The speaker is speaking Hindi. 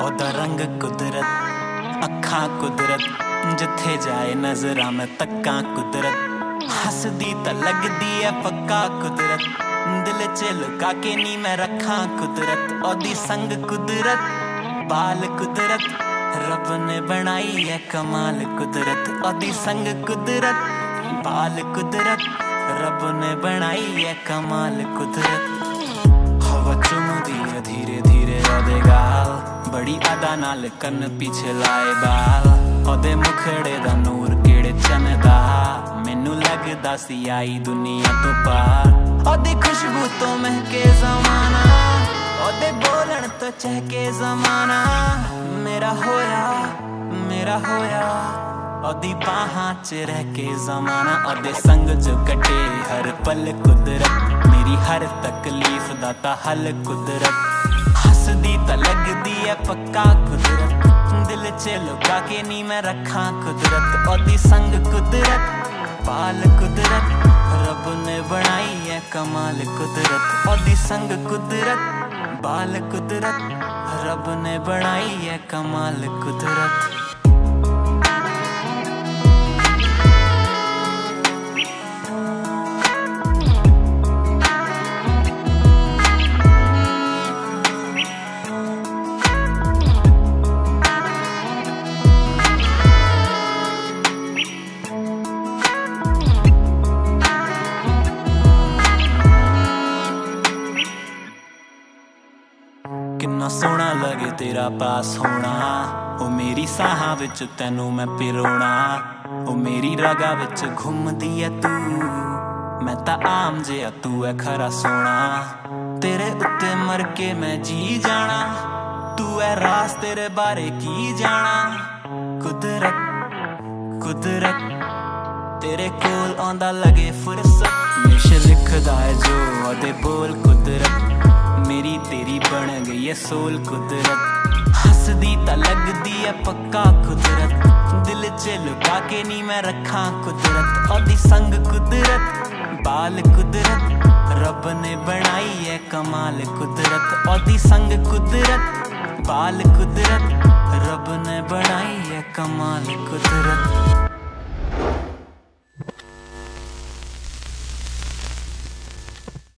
ओदा रंग कुदरत, अखां कुदरत, जिथे जाए नजरां मैं तक्कां कुदरत। हसदी तां लगदी है पक्का कुदरत, दिल च लुका के नी मैं रखां कुदरत। ओदी संग कुदरत, बाल कुदरत, रब ने बनाई है कमाल कुदरत। ओदी संग कुदरत, बाल कुदरत, रब ने बनाई है कमाल कुदरत। हवा चुमदी है धीरे धीरे ओदे गाल, बड़ी अदा नाल कन्न पीछे लाए बाल। ओदे मुखड़े दा नूर केड़े चन्नदा, मैनू लगदा सी आई दुनिया तो पार। ओदी खुशबू तो महके ज़माना, ओदे बोलण तो चहके ज़माना। मेरा होया, मेरा होया, ओदी बाहां च रह के ज़माना। ओदे संग जो कटे हर पल कुदरत, मेरी हर तकलीफ दा ता हल कुदरत। हसदी तां लगदी है पक्का कुदरत, दिल च लुका के नी मैं रखां कुदरत। ओदी संग कुदरत, बाल कुदरत, रब ने बनाई है कमाल कुदरत। ओदी संग कुदरत, बाल कुदरत, रब ने बनाई है कमाल कुदरत। किन्ना सोहना लगे तेरा पास होना, ओ मेरी साहां विच तैनू मैं पिरोना। ओ मेरी रगा विच घुमदी है तू, मैं तां आम जिहा तू है खरा सोना। तेरे उत्ते मर के मैं जी जाना, तू है रास तेरे बारे की जाना। कुदरत, कुदरत, तेरे कोल आंदा लगे फुरसत, मिश लिखदा है जो ओदे बोल कुदरत। मेरी तेरी बन गई है सोल कुदरत। हसदी तां लगदी है पक्का कुदरत, दिल च लुका के नी मैं रखां कुदरत। ओदी संग कुदरत, बाल कुदरत, रब ने बनाई है कमाल कुदरत। ओदी संग कुदरत, बाल कुदरत, रब ने बनाई है कमाल कुदरत।